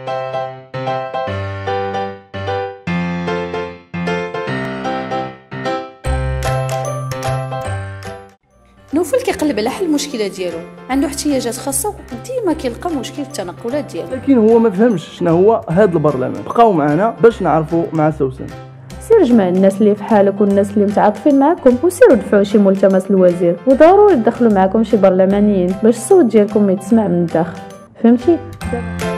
نوفل كيقلب على حل المشكله ديالو، عنده احتياجات خاصه وديما كيلقى مشكل في التنقلات ديالو، لكن هو ما فهمش شنو هو هذا البرلمان. بقاو معنا باش نعرفوا مع سوسن. سير جمع الناس اللي فحالك والناس اللي متعاطفين معكم وسيروا دفعوا شي ملتمس للوزير، وضروري تدخلوا معكم شي برلمانيين باش الصوت ديالكم يتسمع من الداخل، فهمتي؟